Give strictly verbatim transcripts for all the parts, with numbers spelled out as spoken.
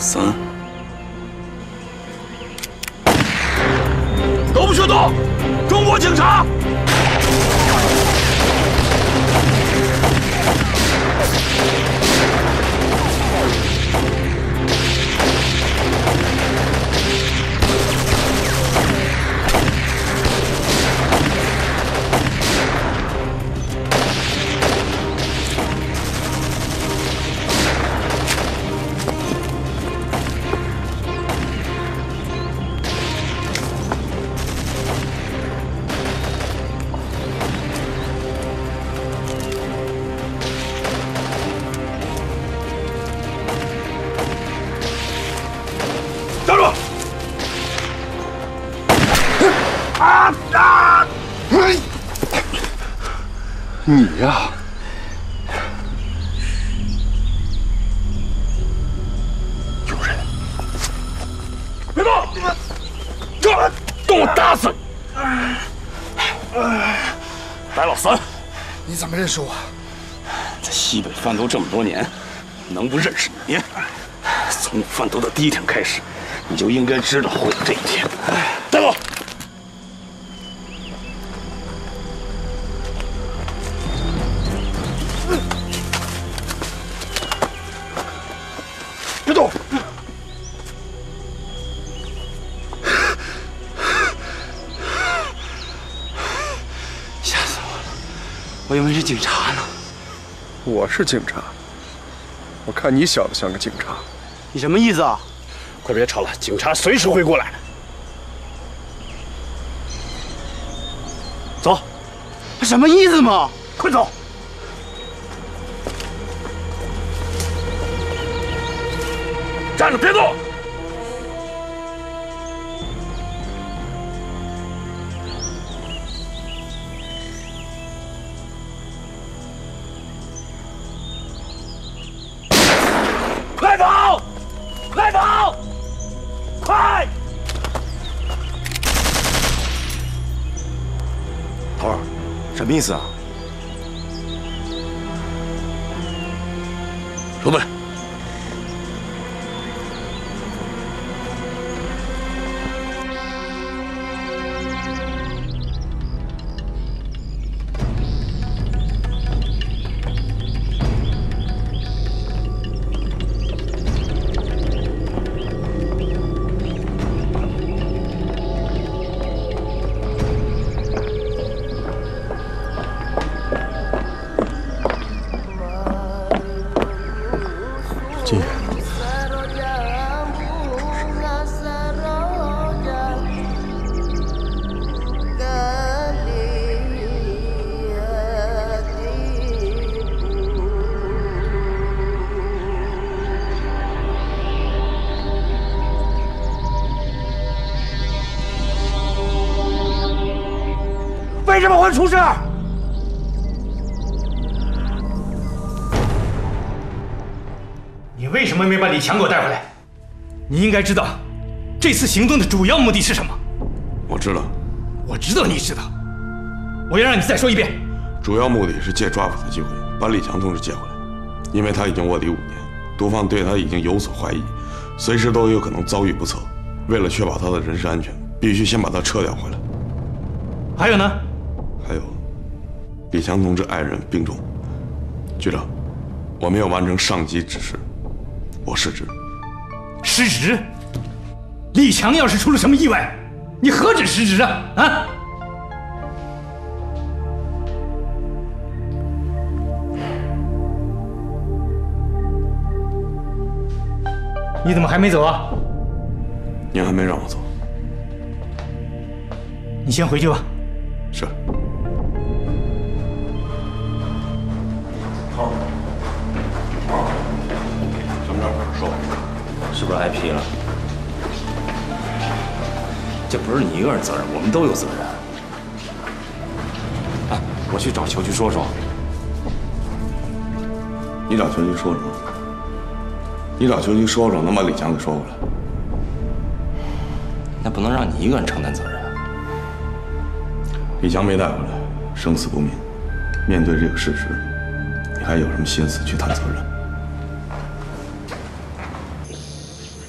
三，都不许动！中国警察！ 你呀，有人！ 别动！这动我打死你！白老三， 你怎么认识我？ 在西北贩毒这么多年，能不认识你？从你贩毒的第一天开始，你就应该知道会有这一天。带走！ 别动！ 吓死我了！我以为是警察呢。 我是警察，我看你小子像个警察。 你什么意思啊？快别吵了，警察随时会过来。走。什么意思嘛？快走！ 站着别动！快跑！快跑！快！ 头儿，什么意思啊？ 收队。 进。 为什么会出事？ 你为什么没把李强给我带回来？你应该知道，这次行动的主要目的是什么。 我知道， 我知道你知道。我要让你再说一遍。 主要目的是借抓捕的机会把李强同志接回来，因为他已经卧底五年，毒贩对他已经有所怀疑，随时都有可能遭遇不测。为了确保他的人身安全，必须先把他撤掉回来。 还有呢？ 还有，李强同志爱人病重，局长，我没有完成上级指示。 我失职， 失职？李强要是出了什么意外，你何止失职啊！啊！你怎么还没走啊？ 您还没让我走， 你先回去吧。 是。 头。 是不是挨批了？这不是你一个人责任，我们都有责任。哎，我去找球局说说。 你找球局说说，你找球局说说，能把李强给说回来。 那不能让你一个人承担责任。 李强没带回来，生死不明。面对这个事实，你还有什么心思去谈责任？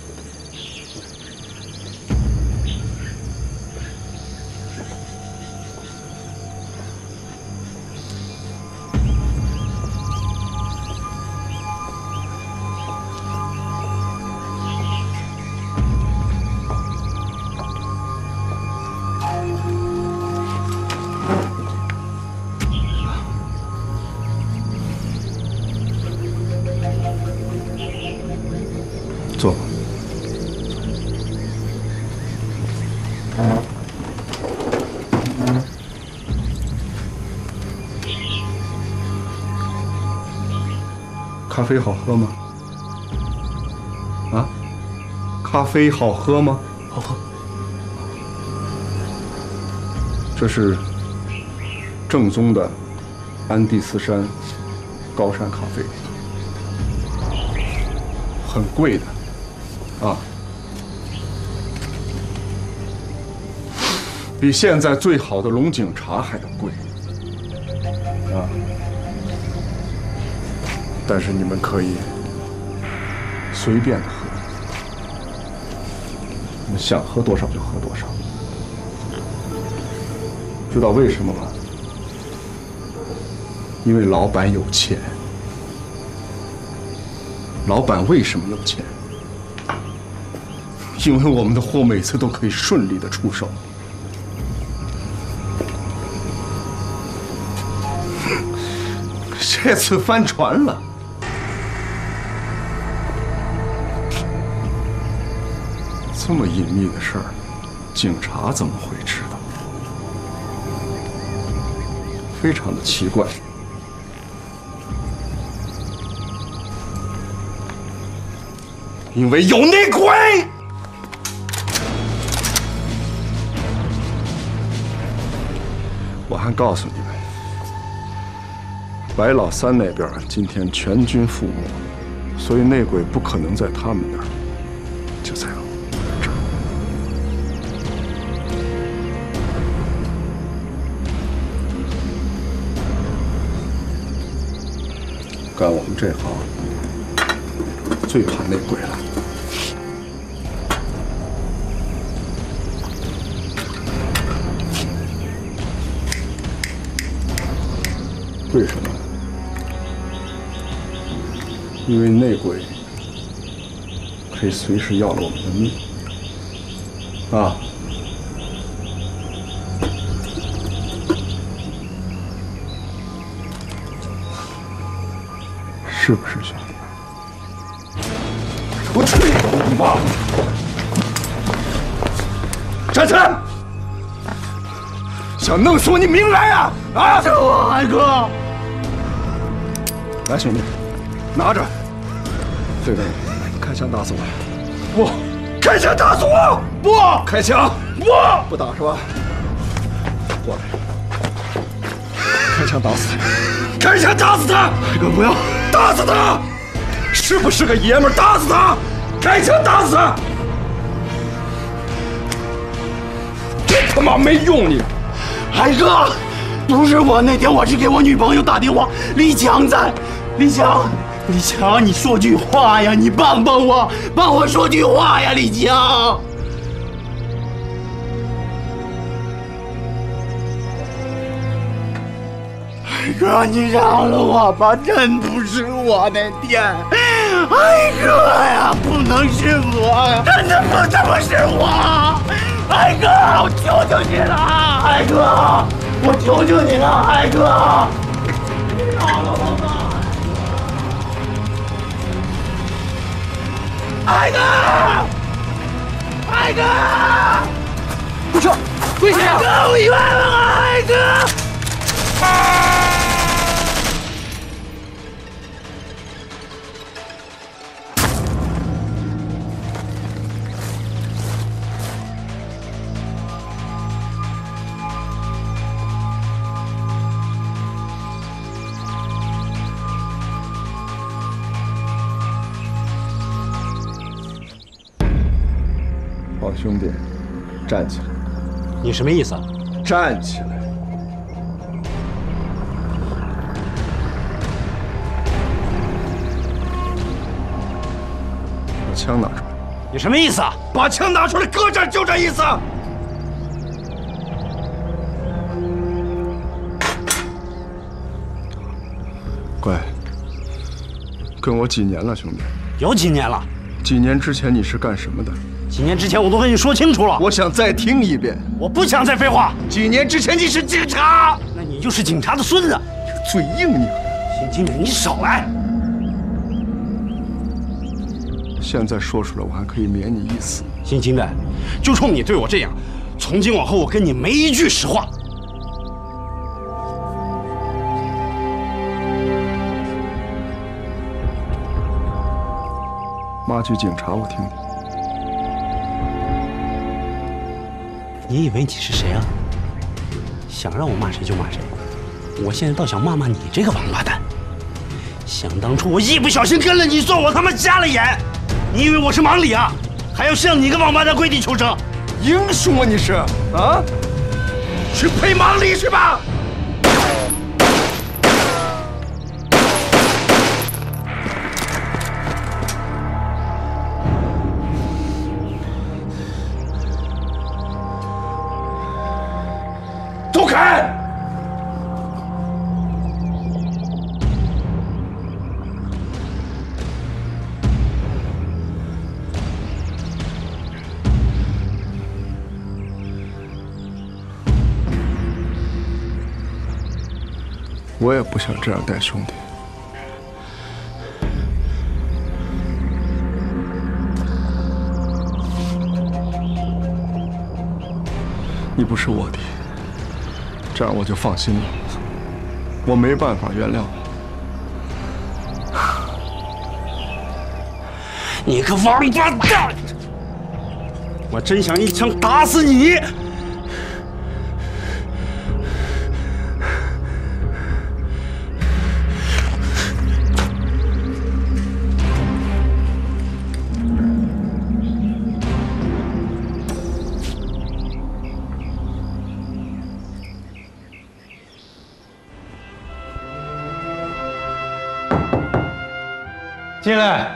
咖啡好喝吗？啊，咖啡好喝吗？ 好喝。 这是正宗的安第斯山高山咖啡，很贵的啊，比现在最好的龙井茶还要贵啊。但是你们可以随便的喝，你们想喝多少就喝多少。知道为什么吗？因为老板有钱。老板为什么有钱？因为我们的货每次都可以顺利的出手。这次翻船了。这么隐秘的事儿，警察怎么会知道？非常的奇怪。因为有内鬼。我还告诉你们，白老三那边今天全军覆没，所以内鬼不可能在他们那儿，就在这儿。干我们这行最怕内鬼了。为什么？因为内鬼可以随时要了我们的命啊！是不是兄弟？我去你妈！站起来！想弄死我你明来呀！啊！ 是我，海哥。 来，兄弟，拿着。这个，开枪打死我！不，开枪打死我！不，开枪！不，不打是吧？过来，开枪打死他！开枪打死他！海哥，不要打死他！是不是个爷们儿？打死他！开枪打死他！真他妈没用你！ 海哥，不是我，那天我是给我女朋友打电话，李强在。李强，李强，你说句话呀！你帮帮我，帮我说句话呀，李强。海哥，你让了我吧，真不是我那天。海哥呀，不能是我，真的不怎么是我。海哥，我求求你了，海哥，我求求你了，海哥，你饶了我吧。海哥，海哥，不是，跪下！海哥，我冤枉啊，海哥！ 好兄弟，站起来！ 你什么意思啊？ 站起来！把枪拿出来！ 你什么意思啊？ 把枪拿出来，搁这儿，就这意思。乖，跟我几年了，兄弟？ 有几年了？ 几年之前你是干什么的？ 几年之前我都跟你说清楚了。 我想再听一遍。 我不想再废话。 几年之前你是警察， 那你就是警察的孙子。 嘴硬你。 辛经理，你少来。 现在说出来，我还可以免你一死。 辛经理，就冲你对我这样，从今往后我跟你没一句实话。 骂句警察我听听。 你以为你是谁啊？想让我骂谁就骂谁。我现在倒想骂骂你这个王八蛋。想当初我一不小心跟了你做，我他妈瞎了眼。你以为我是盲里啊？还要向你个王八蛋跪地求生？ 英雄啊你是啊？去陪盲里去吧。走开！我也不想这样带兄弟。你不是卧底，这样我就放心了。我没办法原谅你。 你个王八蛋！我真想一枪打死你！ 进来。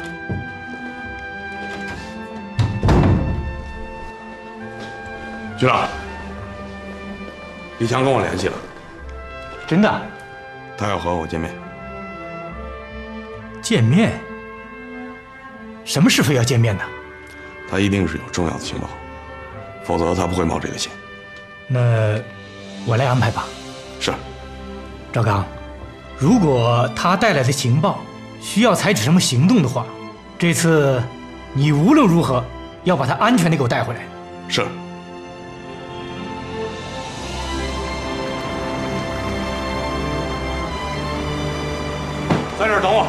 局长，李强跟我联系了， 真的？ 他要和我见面。 见面？什么事非要见面呢？ 他一定是有重要的情报，否则他不会冒这个险。 那我来安排吧。 是。 赵刚，如果他带来的情报需要采取什么行动的话，这次你无论如何要把他安全地给我带回来。 是。在这儿等我。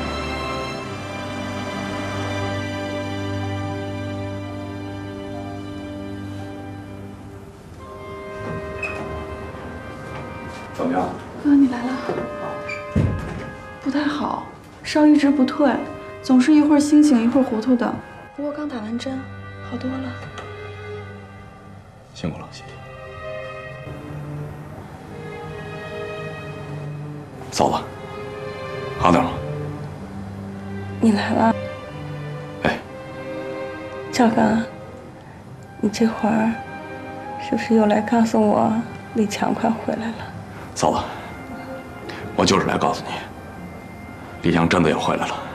怎么样？ 哥，你来了。不太好，烧一直不退，总是一会儿清醒一会儿糊涂的。不过刚打完针，好多了。 辛苦了，谢谢。嫂子，好点吗？ 你来了。 哎， 赵刚，你这会儿是不是又来告诉我李强快回来了？ 嫂子，我就是来告诉你，李强真的要回来了。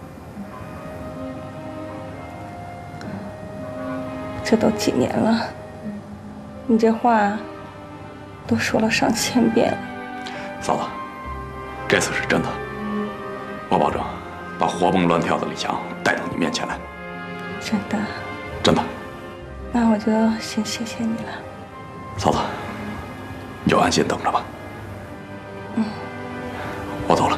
这都几年了，你这话都说了上千遍了。 嫂子，这次是真的，我保证把活蹦乱跳的李强带到你面前来。 真的？ 真的。 那我就先谢谢你了。 嫂子，你就安心等着吧。 嗯， 我走了。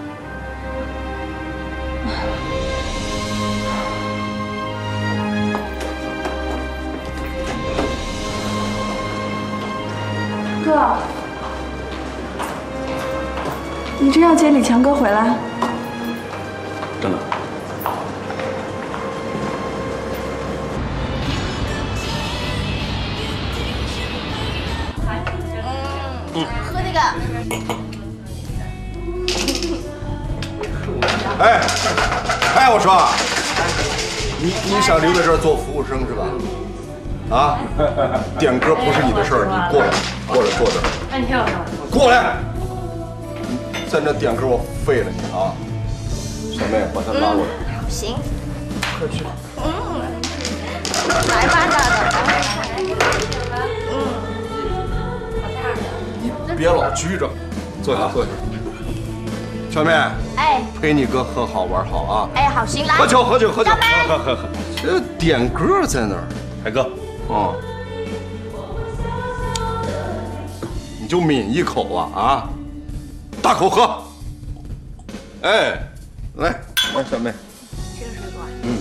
哥，你真要接李强哥回来？ 真的。 嗯，喝那个。 哎，哎，我说，你你想留在这儿做服务生是吧？啊，点歌不是你的事儿，你过来，过来坐这儿。 那你跳跳。 过来，在那点歌我废了你啊！小妹，把他拉过来。 好，行。 快去。 嗯，来吧，大的。嗯。 你别老拘着，坐下坐下。小妹， 哎， 陪你哥喝好玩好啊！ 哎，好，行，来。 喝酒喝酒喝酒， 干杯！ 喝喝喝。这点歌在那儿， 海哥。 哦，你就抿一口啊啊，大口喝。哎，来来，小妹， 这个水果。 嗯，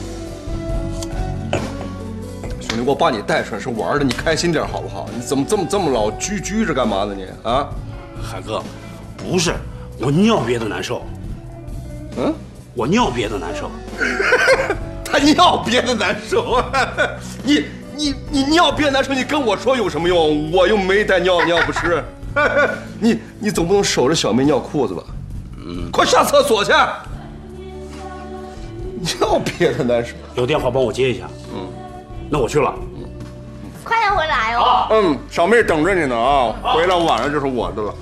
你我把你带出来是玩的，你开心点好不好？你怎么这么这么老拘拘着干嘛呢你啊？ 海哥，不是我尿憋的难受。 嗯， 我尿憋的难受。 他尿憋的难受，你你你尿憋难受，你跟我说有什么用？我又没带尿尿不湿。你你总不能守着小妹尿裤子吧？嗯，快上厕所去。尿憋的难受， 有电话帮我接一下。嗯，那我去了。 嗯，快点回来哦。 嗯，小妹等着你呢啊，回来晚上就是我的了。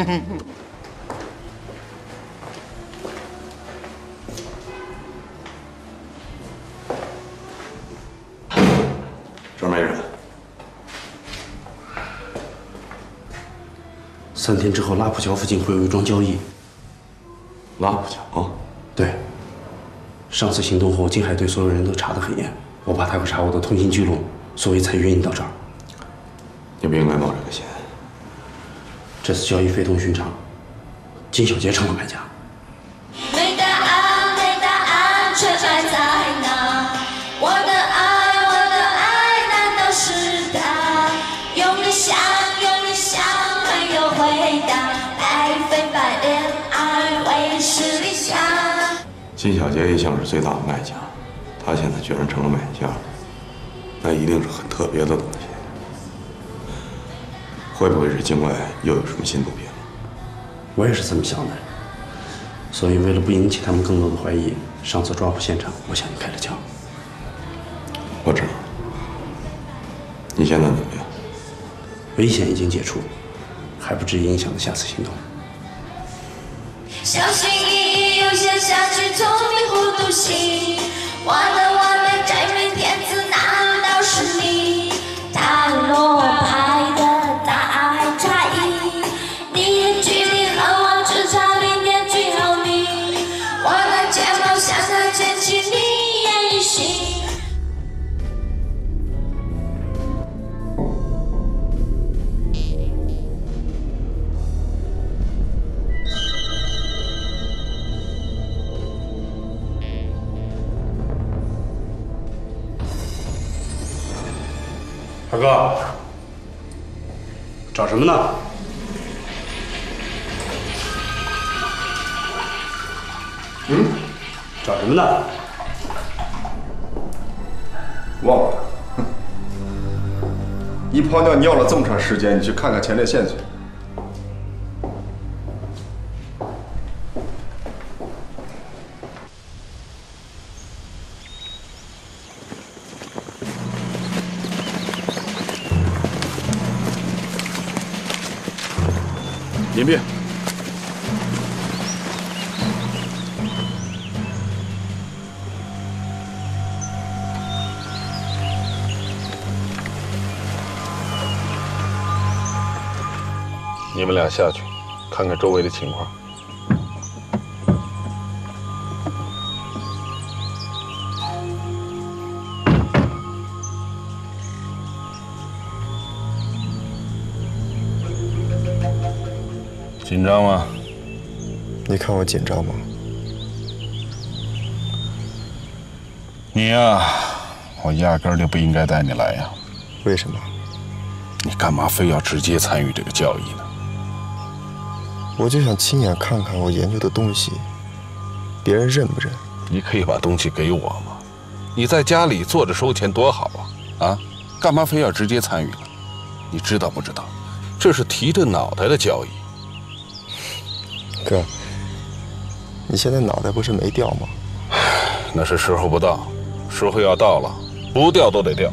这儿没人。 三天之后，拉普桥附近会有一桩交易。 拉普桥？啊？ 对。上次行动后，金海对所有人都查得很严，我怕他会查我的通信记录，所以才约你到这儿。 你不应该冒这个险。 这次交易非同寻常，金小杰成了买家。 没答案，没答案，却摆在那。我的爱，我的爱，难道是他？用力想，用力想，没有回答。白费白恋爱会是理想。 金小杰一向是最大的卖家，他现在居然成了买家，那一定是很特别的东西。会不会是境外又有什么新毒品了？ 我也是这么想的，所以为了不引起他们更多的怀疑，上次抓捕现场我向你开了枪。 我知道。你现在怎么样？ 危险已经解除，还不至于影响了下次行动。 小心翼翼又陷下去，聪明糊涂心，完了完了，摘面天子难道是你？塔罗牌的大爱差异，你的距离和我只差零点几毫米，我的睫毛像它牵起你眼心。 二哥，找什么呢？嗯，找什么呢？ 忘了。一泡尿尿了这么长时间，你去看看前列腺去。 隐蔽。 你们俩下去，看看周围的情况。紧张吗？ 你看我紧张吗？ 你呀，我压根儿就不应该带你来呀。 为什么？ 你干嘛非要直接参与这个交易呢？ 我就想亲眼看看我研究的东西，别人认不认？ 你可以把东西给我吗？你在家里坐着收钱多好啊！啊，干嘛非要直接参与呢？你知道不知道？这是提着脑袋的交易。 哥，你现在脑袋不是没掉吗？ 那是时候不到，时候要到了，不掉都得掉。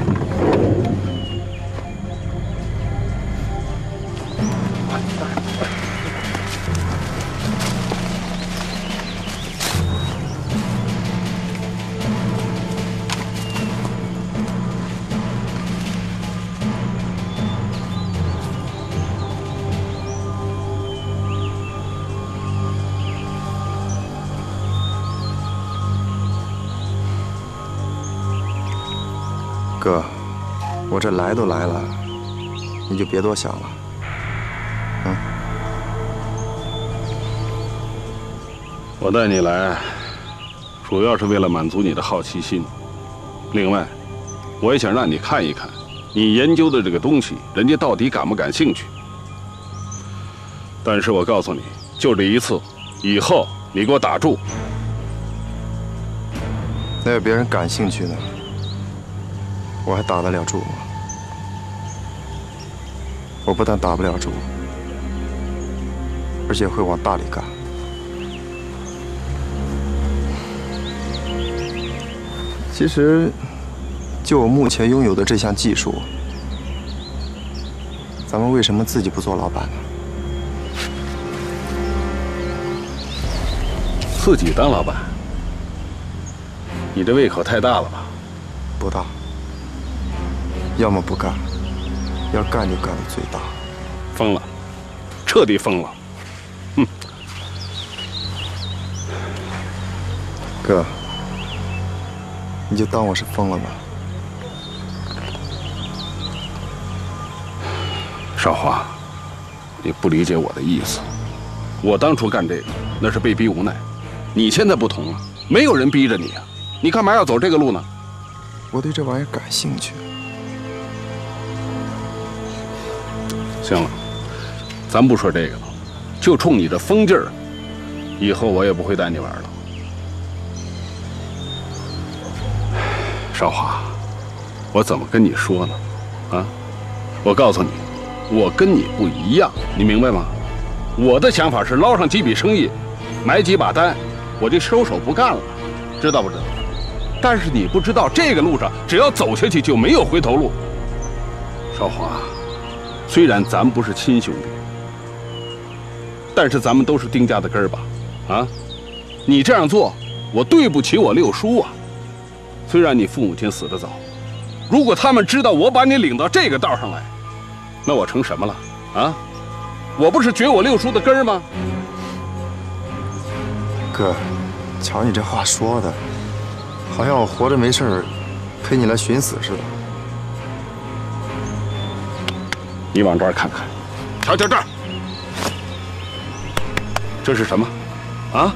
哥，我这来都来了，你就别多想了，嗯。 我带你来，主要是为了满足你的好奇心。另外， 我也想让你看一看，你研究的这个东西，人家到底感不感兴趣。但是我告诉你，就这一次，以后你给我打住。 那要别人感兴趣呢，我还打得了住吗？我不但打不了住，而且会往大里干。其实，就我目前拥有的这项技术，咱们为什么自己不做老板呢？ 自己当老板，你这胃口太大了吧？ 不大，要么不干，要干就干到最大。 疯了，彻底疯了。哼， 哥，你就当我是疯了吧。 少华，你不理解我的意思。我当初干这个，那是被逼无奈。你现在不同了，没有人逼着你啊，你干嘛要走这个路呢？ 我对这玩意儿感兴趣。 行了，咱不说这个了，就冲你这疯劲儿，以后我也不会带你玩了。少华，我怎么跟你说呢？啊，我告诉你，我跟你不一样，你明白吗？我的想法是捞上几笔生意，买几把单，我就收手不干了，知道不知道？但是你不知道，这个路上只要走下去就没有回头路。少华，虽然咱不是亲兄弟，但是咱们都是丁家的根儿吧？啊，你这样做，我对不起我六叔啊。虽然你父母亲死得早，如果他们知道我把你领到这个道上来，那我成什么了？啊，我不是绝我六叔的根儿吗？ 哥，瞧你这话说的，好像我活着没事儿，陪你来寻死似的。 你往这儿看看，瞧瞧这儿，这是什么？啊，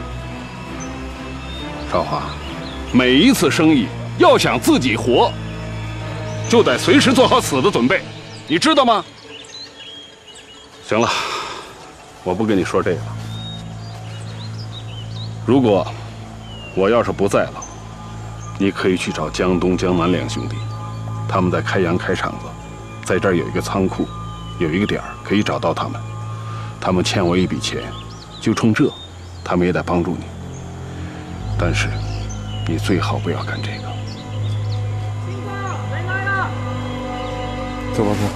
少华，每一次生意要想自己活，就得随时做好死的准备，你知道吗？行了，我不跟你说这个了。如果我要是不在了，你可以去找江东、江南两兄弟，他们在开阳开厂子，在这儿有一个仓库，有一个点儿可以找到他们。他们欠我一笔钱，就冲这，他们也得帮助你。但是，你最好不要干这个。 走吧，哥。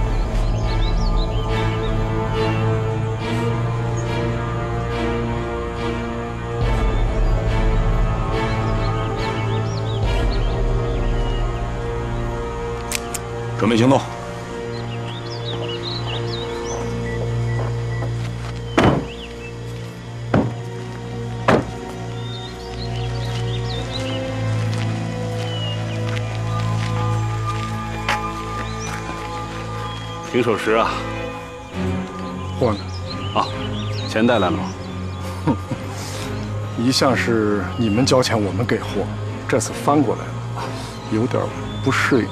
准备行动。 平守时啊， 货呢？ 啊，钱带来了吗？ 哼，一向是你们交钱，我们给货，这次翻过来了，有点不适应。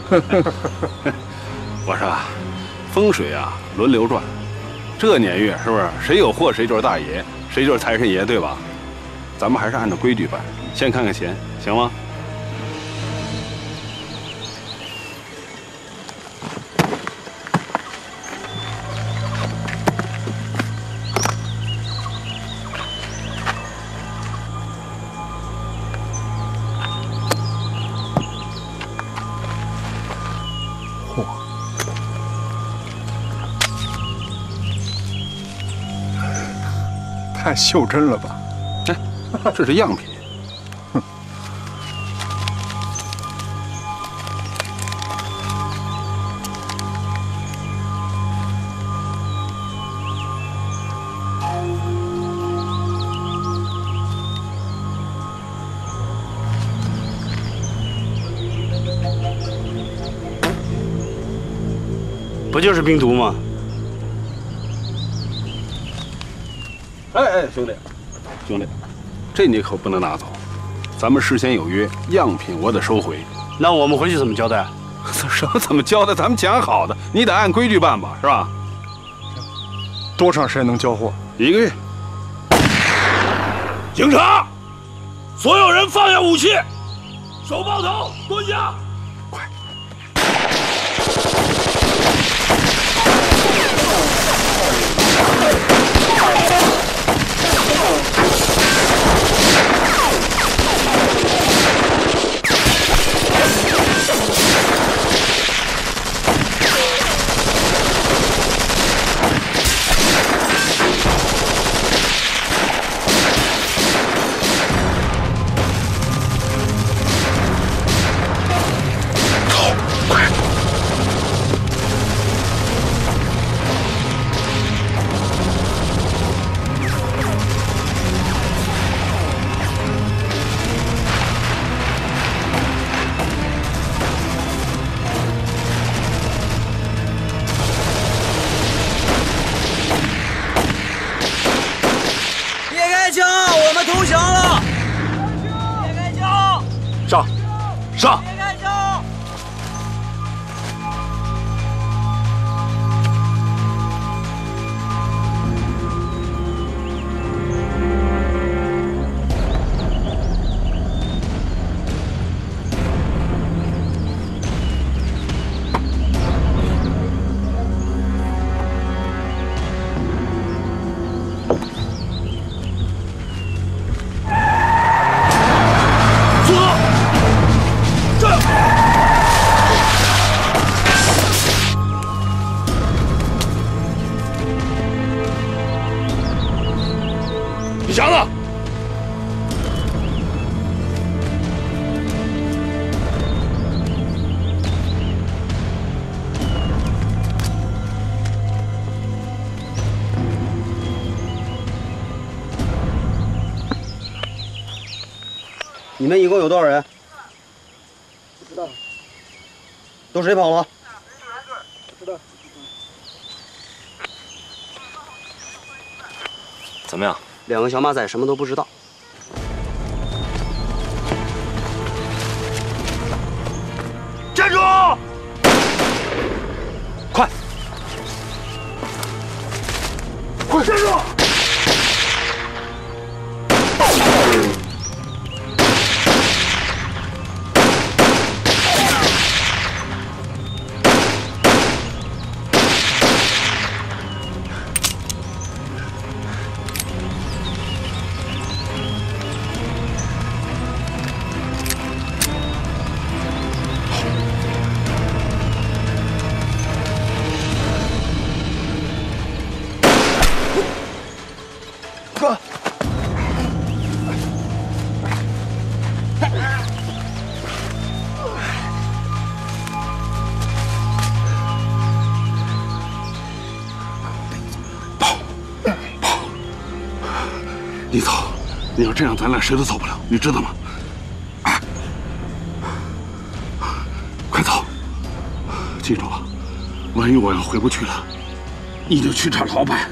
我说，风水啊，轮流转，这年月是不是谁有货谁就是大爷，谁就是财神爷，对吧？咱们还是按照规矩办，先看看钱，行吗？ 太袖珍了吧？ 哎，这是样品。 哼。 不就是冰毒吗？ 哎哎，兄弟，兄弟，这你可不能拿走，咱们事先有约，样品我得收回， 那我们回去怎么交代？ 什么怎么交代？咱们讲好的，你得按规矩办吧，是吧？ 多长时间能交货？ 一个月。 警察，所有人放下武器，手抱头，蹲下。 上，上！ 李强呢？ 你们一共有多少人？ 不知道。 都谁跑了？ 不知道。 怎么样？ 两个小马仔什么都不知道。 站住！ 快！ 快站住！ 哥， 跑，跑！你走，你要这样，咱俩谁都走不了，你知道吗？快走！记住了，万一我要回不去了，你就去找老板。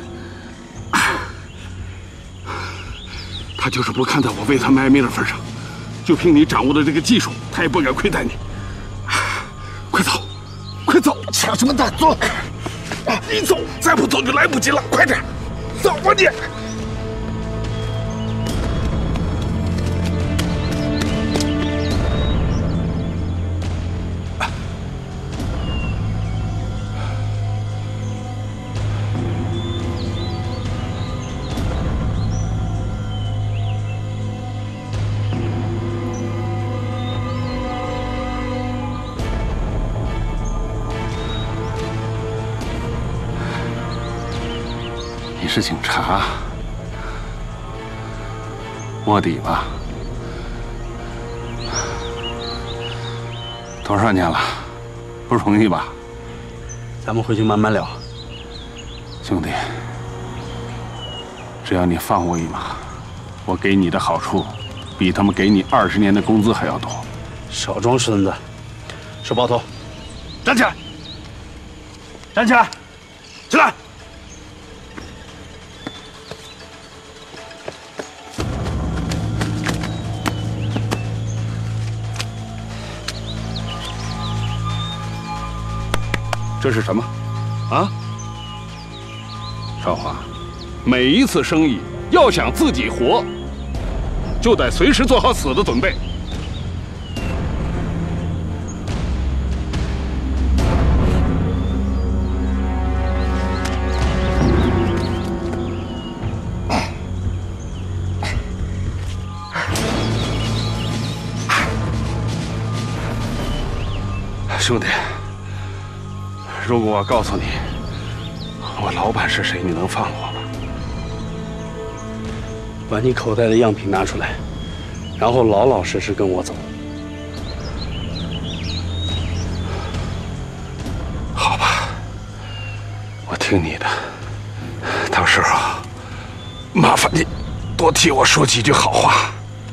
他就是不看在我为他卖命的份上，就凭你掌握的这个技术，他也不敢亏待你。快走，快走！ 抢什么大走！ 你走，再不走就来不及了，快点，走吧你！你是警察，卧底吧？多少年了，不容易吧？ 咱们回去慢慢聊。 兄弟，只要你放我一马，我给你的好处，比他们给你二十年的工资还要多。 少装孙子！手抱头， 站起来！站起来！起来！ 这是什么？啊？少华，每一次生意要想自己活，就得随时做好死的准备。兄弟，如果我告诉你我老板是谁，你能放我吗？ 把你口袋的样品拿出来，然后老老实实跟我走。 好吧，我听你的。到时候麻烦你多替我说几句好话。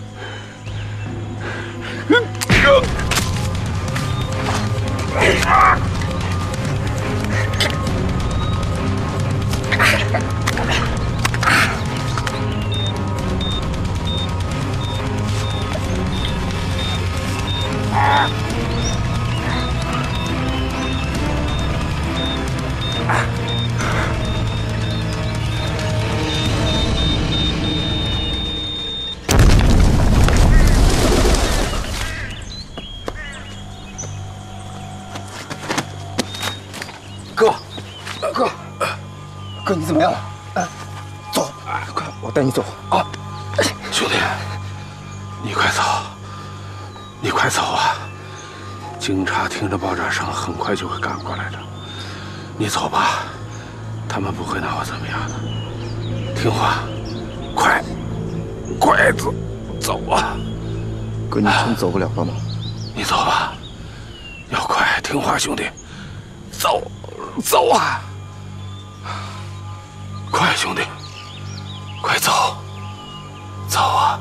哥，哥，哥，你怎么样了？哎，走，快，我带你走啊！ 兄弟，你快走，你快走啊！警察听着爆炸声，很快就会赶过来的。你走吧，他们不会拿我怎么样的。听话，快，快走，走啊！ 哥，你真走不了了吗？ 你走吧，要快，听话，兄弟，走。走啊！快，兄弟，快走，走啊！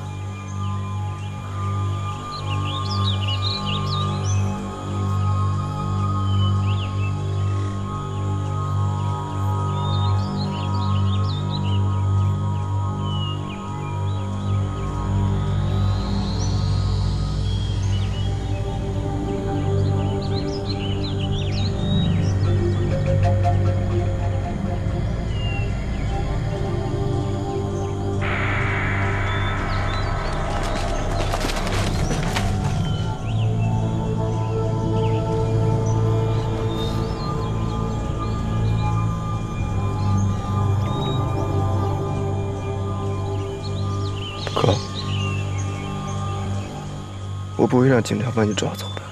哥，我不会让警察把你抓走的。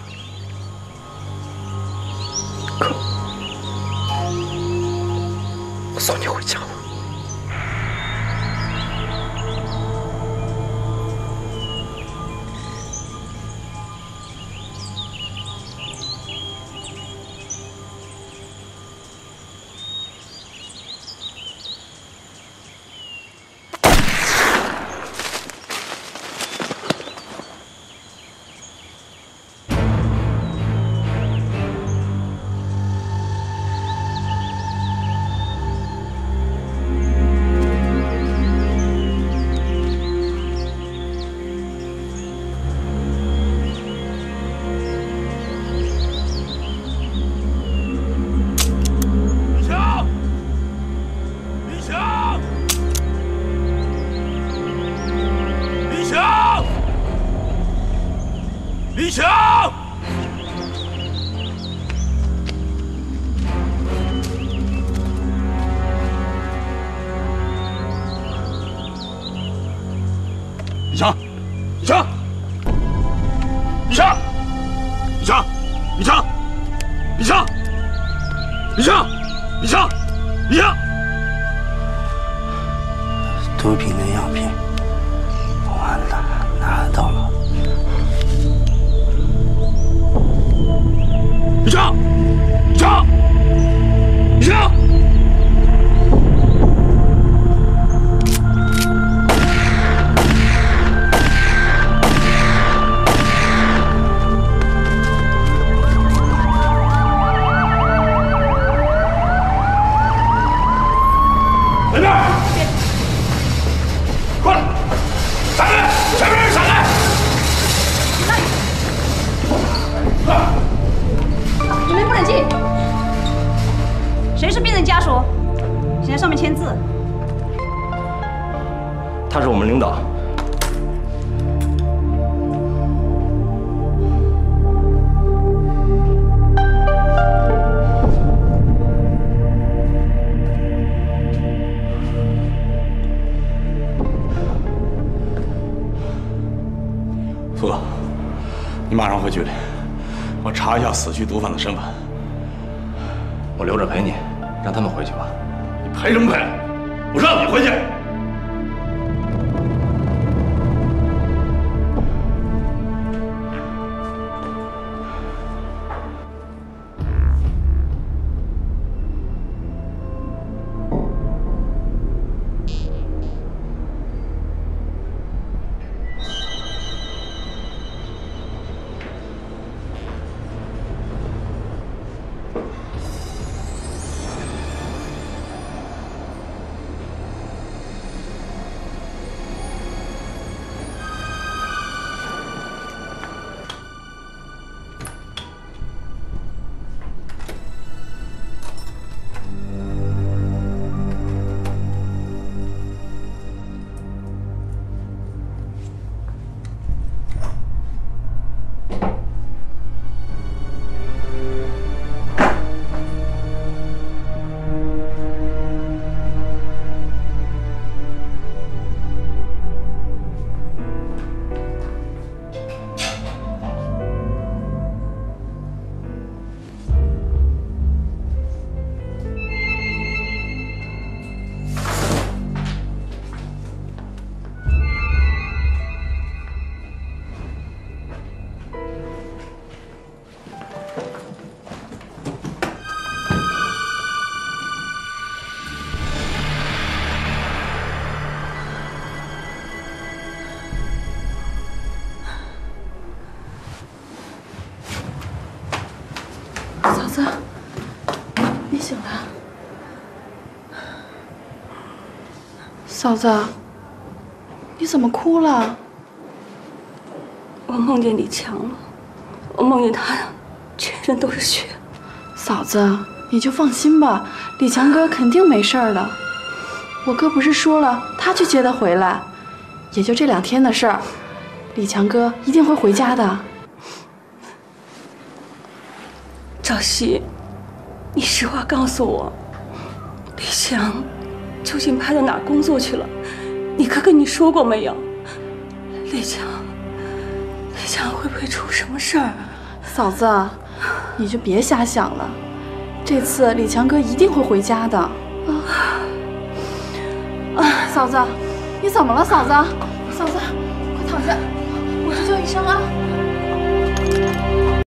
哥，我送你回家吧。 李强！李强！李强！李强！李强！李强！李强！李强！李强！李强！ 毒品的样品，完了，拿到了。 李强！李强！李强！那边，快来！闪开！前面人闪开！ 你们不准进！ 谁是病人家属？请在上面签字。 他是我们领导。 苏哥，你马上回局里，我查一下死去毒贩的身份。 我留着陪你，让他们回去吧。 你陪什么陪？我让你回去。 嫂子，你醒了。嫂子，你怎么哭了？ 我梦见李强了，我梦见他全身都是血。 嫂子，你就放心吧，李强哥肯定没事儿的。我哥不是说了，他去接他回来，也就这两天的事儿，李强哥一定会回家的。 赵熙，你实话告诉我，李强究竟派到哪儿工作去了？你哥跟你说过没有？李强，李强会不会出什么事儿啊？ 嫂子，你就别瞎想了，这次李强哥一定会回家的。啊啊！嫂子，你怎么了？嫂子，嫂子，快躺下，我去叫医生啊。